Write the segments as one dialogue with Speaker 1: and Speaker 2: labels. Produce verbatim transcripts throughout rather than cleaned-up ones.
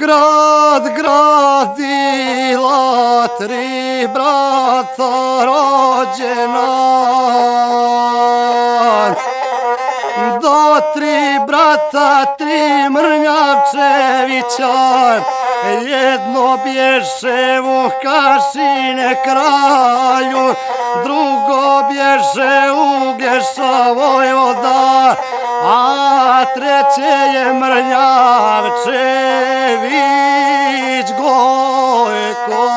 Speaker 1: grad gradila tri brata rođena, do tri brata tri Mrnjavčevića, jedno bješe Vukašine kralju, drugo bješe Uglješa vojvoda, a treće je Mrnjavčević Gojko.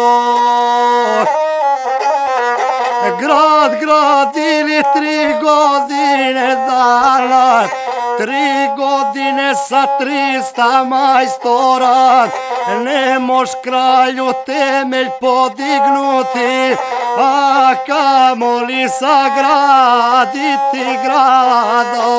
Speaker 1: Grad gradili tri godine dana, tri godine sa trista majstora, ne moš kralju temelj podignuti, a kamoli sagraditi grada.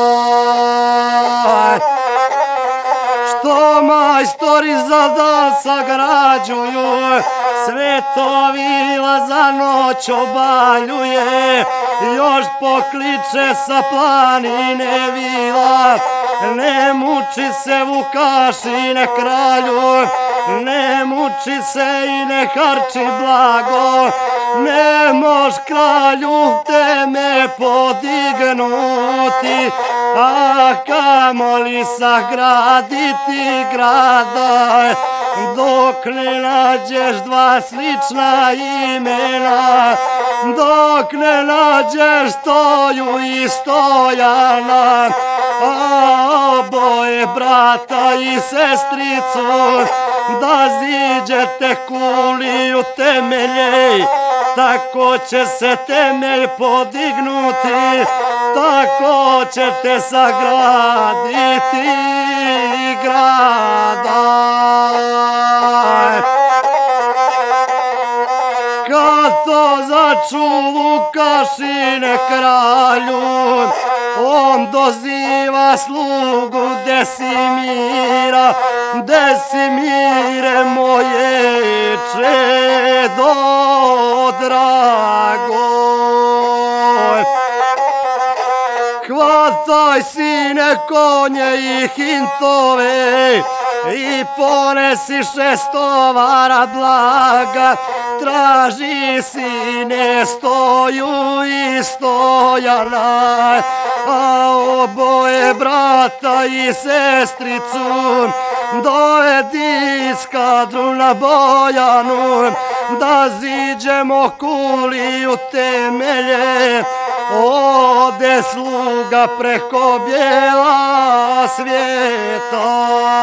Speaker 1: Što majstori za dan sagrađuju, sve to vila za noć obaljuje, još pokliče sa planine vila, ne muči se Vukašine kralju, ne muči se i ne harči blago, ne moš kralju teme podignuti, a kamoli sagraditi grada, dok ne nađeš dva slična imena, dok ne nađeš Stoju i Stojana, a oboje brata i sestricu, da ziđete kuli u temelje, tako će se temelj podignuti, tako ćete sagraditi grada. Kad to začu Vukašine kralju, on doziva slugu Desimira, Desimire moje čedo drago. Hvataj sine konje i hintove i ponesi šest tovara blaga, traži sine Stoju i Stojana, a oboje brata i sestricu dovedi skadru na Bojanu, da ziđemo kuli u temelje, ode sluga preko bijela svijeta.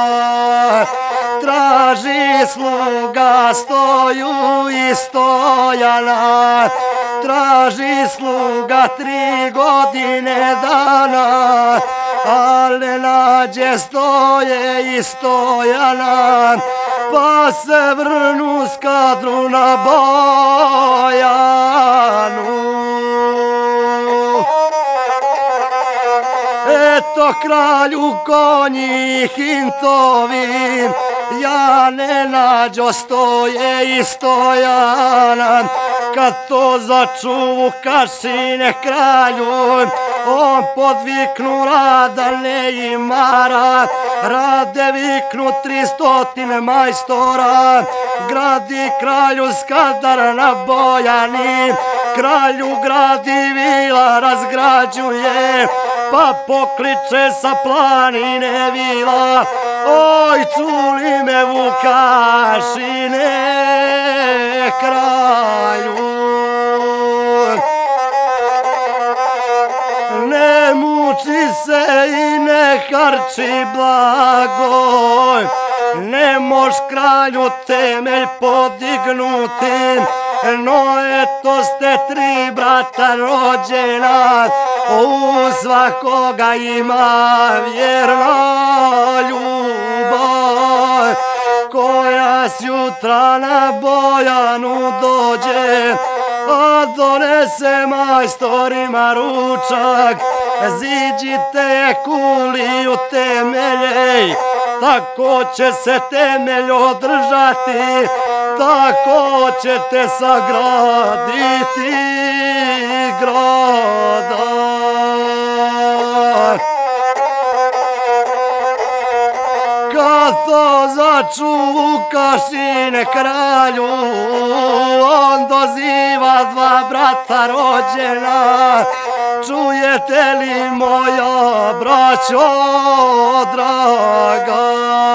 Speaker 1: Traži sluga Stoju i Stojana, traži sluga tri godine dana, al ne nađe Stoje i Stojana, pa se vrnu skadru na Bojanu. Eto kralju konji i hintovi, ja ne nađo Stoje i Stojana, kad to začu Vukašine kralju, on podviknu Radane i Mara, rade viknu tristotine majstora, gradi kralju skadar na Bojani, kralju gradi vila razgrađuje, pa pokliče sa planine vila, oj čuli me Vukašine kralju. Ne muči se i ne harči blago, ne moš kralju temelj podignuti, no eto ste tri brata rođena, u svakoga ima vjerna ljubav, koja s jutra na Bojanu dođe, a donese majstorima ručak, ziđite kuli u temelje, tako će se temelj održati, tako ćete sagraditi grada. Kad to začuka sine kralju, on doziva dva brata rođena. Čujete li moja braćo draga?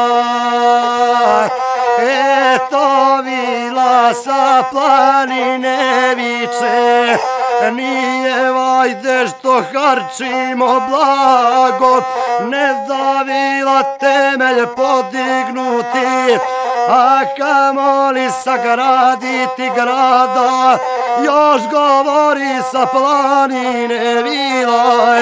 Speaker 1: Eto vila sa planine viče, nije vajde što harčimo blago, ne da vila temelj podignuti, a kamoli sagraditi grada, još govori sa planine vila.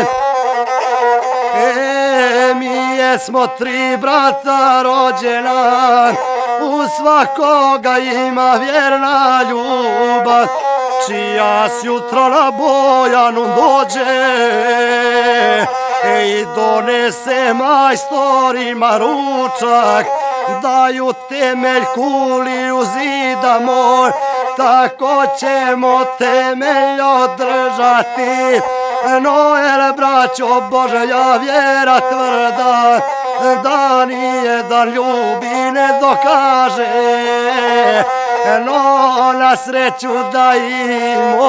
Speaker 1: E, mi jesmo tri brata rođena, u svakoga ima vjerna ljubav, čija s jutro na Bojanu dođe i donese majstorima ručak, daju temelj kuli u zida moj, tako ćemo temelj održati. No, el braćo Božja vjera tvrda, da nijedan ljubi ne dokaže, no na sreću da im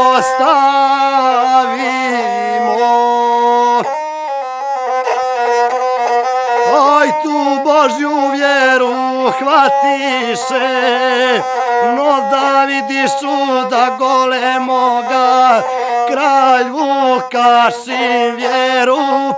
Speaker 1: ostavimo. Oj, tu Božju vjeru hvatiše, no da vidiš čuda golemoga, kralj Vukašin vjeru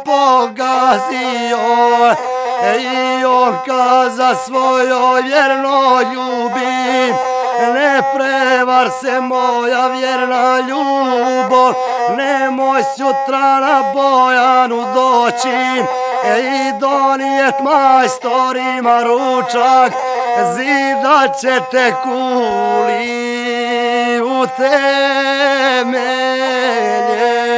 Speaker 1: pogazio i on kaza svojoj vjernoj ljubi, ne prevar se moja vjerna ljubo, nemoj sutra na Bojanu doći i donijet majstorima ručak, zidat ćete kuli u temelje.